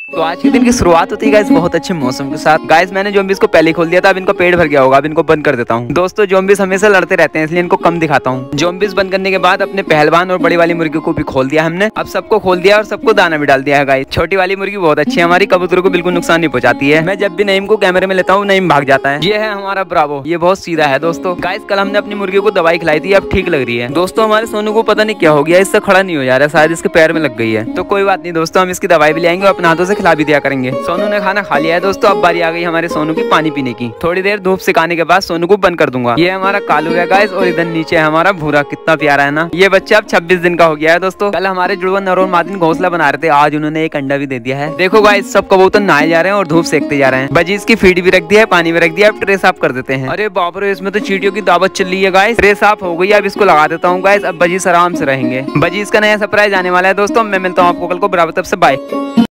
तो आज के दिन की शुरुआत होती है गाइस बहुत अच्छे मौसम के साथ। गाइस मैंने ज़ॉम्बीज़ को पहले खोल दिया था, अब इनको पेट भर गया होगा, अब इनको बंद कर देता हूँ। दोस्तों ज़ॉम्बीज़ हमेशा लड़ते रहते हैं, इसलिए इनको कम दिखाता हूँ। ज़ॉम्बीज़ बंद करने के बाद अपने पहलवान और बड़ी वाली मुर्गी को भी खोल दिया हमने। अब सबको खोल दिया और सबको दाना भी डाल दिया है गाइस। छोटी वाली मुर्गी बहुत अच्छी है हमारी, कबूतरों को बिल्कुल नुकसान नहीं पहुंचाती है। मैं जब भी नईम को कैमरे में लेता हूँ नईम भाग जाता है। ये है हमारा ब्रावो, ये बहुत सीधा है दोस्तों। गाइस कल हमने अपनी मुर्गी को दवाई खिलाई थी, अब ठीक लग रही है। दोस्तों हमारे सोनू को पता नहीं क्या हो गया, इससे खड़ा नहीं हो जा रहा, शायद इसके पैर में लग गई है। तो कोई बात नहीं दोस्तों, हम इसकी दवाई भी ले आएंगे और अपने हाथों से खिला भी दिया करेंगे। सोनू ने खाना खा लिया है दोस्तों, अब बारी आ गई हमारे सोनू की पानी पीने की। थोड़ी देर धूप सिकाने के बाद सोनू को बंद कर दूंगा। ये हमारा कालू है गाइस, और इधर नीचे है हमारा भूरा, कितना प्यारा है ना। ये बच्चा अब 26 दिन का हो गया है दोस्तों। कल हमारे जुड़वा नर और मादिन घोंसला बना रहे थे, आज उन्होंने एक अंडा भी दे दिया है। देखो गाइस सब कबूतर नहाए जा रहे हैं और धूप सेकते जा रहे हैं। बजीज की फीड भी रख दिया है, पानी भी रख दिया, अब ट्रे साफ कर देते हैं। अरे बाप रे, इसमें तो चींटियों की दावत चल रही है गाइस। ट्रे साफ हो गई, अब इसको लगा देता हूँ गाइस, अब बजीज आराम से रहेंगे। बजीज का नया सरप्राइज आने वाला है दोस्तों। मैं मिलता हूँ आपको कल को बराबर, तब से बाय।